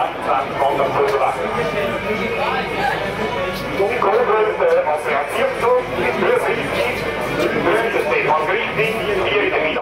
28 von der Vorderwacht. Die Kurve Alternativzug für 50, für Stefan Griffin, hier in der Mitte.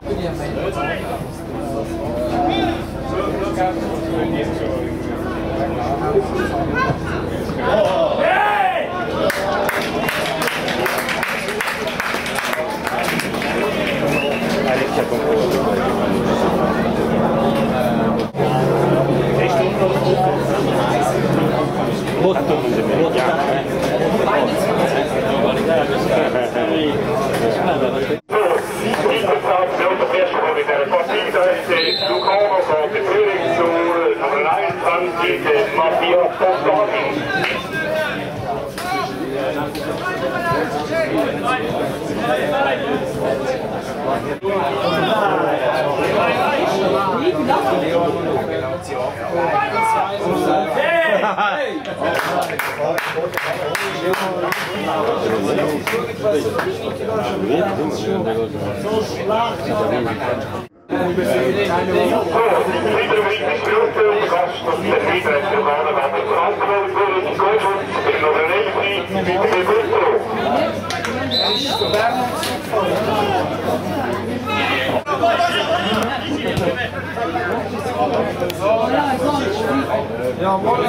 Ja, morgen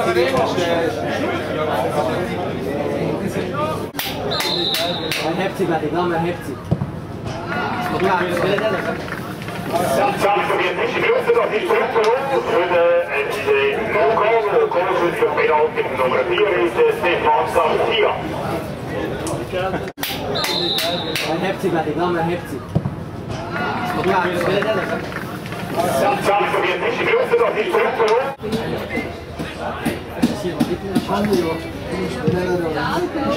man hebt sich, warte, man hebt sich. Ja, das will sowjetische Gruppe, das ist zurückgeholt für den No-Goal. Goal für Penalty Nummer 4 ist Stefan Garcia. Man hebt sich, warte, man hebt sich. Ja, das will sowjetische Gruppe, das ist zurückgeholt. Hier,